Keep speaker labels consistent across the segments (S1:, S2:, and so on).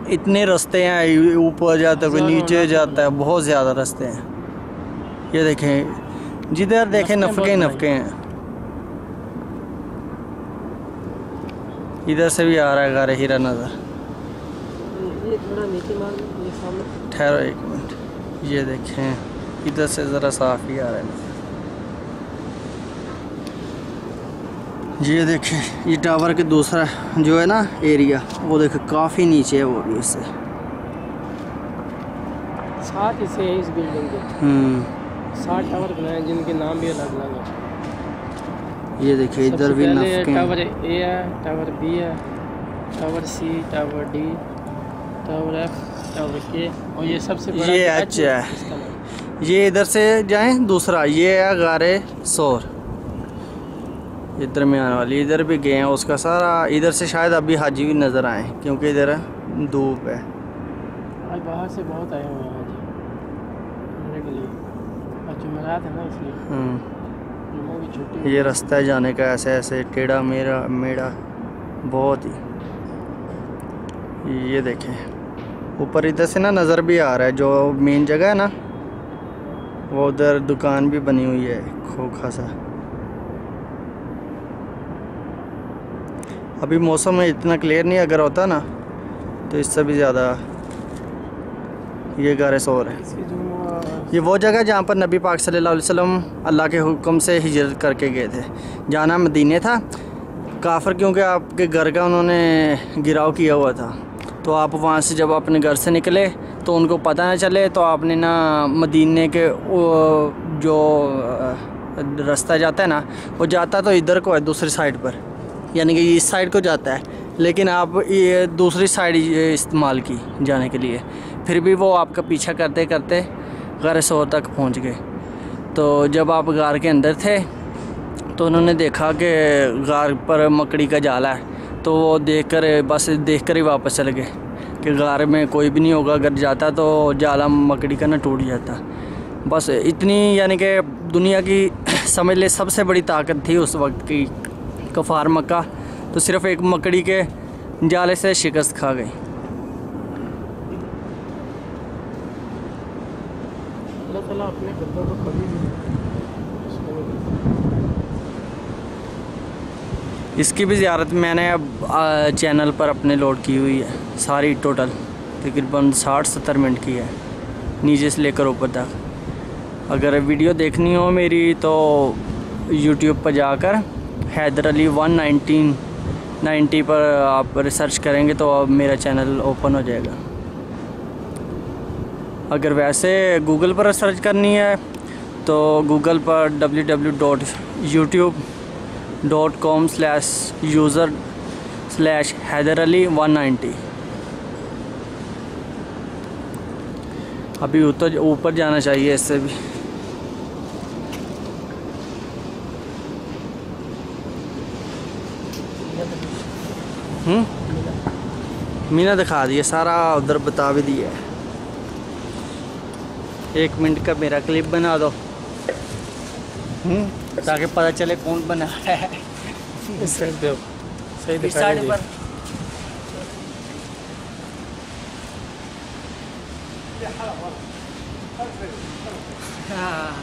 S1: इतने रास्ते हैं, ऊपर जाता है, कोई नीचे जाता है, बहुत ज़्यादा रास्ते हैं। ये देखें, जिधर देखें नफके नफके हैं। इधर से भी आ रहा है गारे हीरा नज़र। ठहरो एक मिनट, ये देखें इधर से ज़रा साफ ही आ रहा है। ये देखें, ये टावर के दूसरा जो है ना एरिया, वो देखें काफ़ी नीचे है वो भी इससे।
S2: साथ इसे है इस बिल्डिंग के 7 टावर बनाए जिनके नाम भी अलग अलग है।
S1: ये देखिए इधर भी नफके
S2: टावर ए है, टावर बी है, tower C, tower D, tower F, tower K, और ये सबसे बड़ा
S1: ये एच है। ये इधर से जाएं दूसरा, ये है गारे सोर, इधर में आने वाली। इधर भी गए हैं उसका सारा। इधर से शायद अभी हाजी भी नज़र आए क्योंकि इधर धूप है।
S2: आज बाहर से बहुत आए हुए हैं घूमने के लिए, आज जुमेरात है ना इसलिए।
S1: ये रास्ता है जाने का, ऐसे ऐसे टेढ़ा मेरा मेढ़ा बहुत ही। ये देखें ऊपर इधर से ना नज़र भी आ रहा है, जो मेन जगह है ना वो उधर दुकान भी बनी हुई है खोखा सा। अभी मौसम इतना क्लियर नहीं, अगर होता ना तो इससे भी ज़्यादा। ये गारे सोर है। ये वो जगह जहाँ पर नबी पाक सल्लल्लाहु अलैहि वसल्लम अल्लाह के हुक्म से हिजरत करके गए थे। जाना मदीने था, काफिर क्योंकि आपके घर का उन्होंने गिराव किया हुआ था, तो आप वहाँ से जब अपने घर से निकले तो उनको पता ना चले, तो आपने ना मदीने के जो रास्ता जाता है ना, वो जाता तो इधर को है दूसरी साइड पर, यानी कि इस साइड को जाता है, लेकिन आप ये दूसरी साइड इस्तेमाल की जाने के लिए। फिर भी वो आपका पीछा करते करते गारे सोर तक पहुंच गए। तो जब आप गार के अंदर थे तो उन्होंने देखा कि गार पर मकड़ी का जाला है, तो वो बस देखकर ही वापस चले गए कि गार में कोई भी नहीं होगा, अगर जाता तो जाला मकड़ी का ना टूट जाता। बस इतनी, यानी कि दुनिया की समझ ले सबसे बड़ी ताकत थी उस वक्त की कफ़ार मक्का, तो सिर्फ़ एक मकड़ी के जाले से शिकस्त खा गई।
S2: अपने बंदों को कभी
S1: इसकी भी ज़ियारत मैंने अब चैनल पर अपने लोड की हुई है, सारी टोटल तकरीबन 60-70 मिनट की है, नीचे से लेकर ऊपर तक। अगर वीडियो देखनी हो मेरी तो यूट्यूब पर जाकर हैदर अली 190 पर आप रिसर्च करेंगे तो अब मेरा चैनल ओपन हो जाएगा। अगर वैसे गूगल पर सर्च करनी है तो गूगल पर www.youtube.com/user/हैदरअली190। अभी ऊपर जाना चाहिए इससे भी। मीना दिखा दिया सारा, उधर बता भी दिया है। 1 मिनट का मेरा क्लिप बना दो ताकि पता चले कौन बना रहा है।
S2: सही
S1: साइड पर हाँ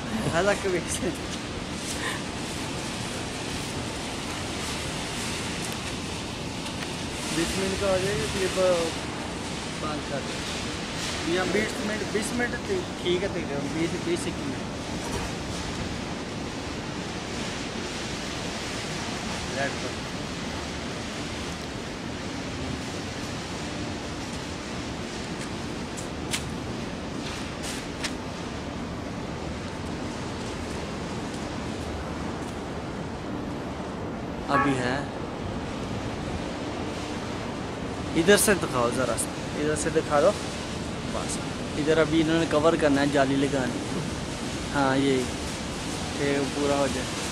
S1: 20 मिनट का हो जाएगा क्लिप, 5 कर या 20 मिनट ठीक है, 20-21 मिनट रेड पर। अभी है, इधर से दिखाओ ज़रा, इधर से दिखा दो बस। इधर अभी इन्होंने कवर करना है, जाली लगानी। हाँ ये पूरा हो जाए।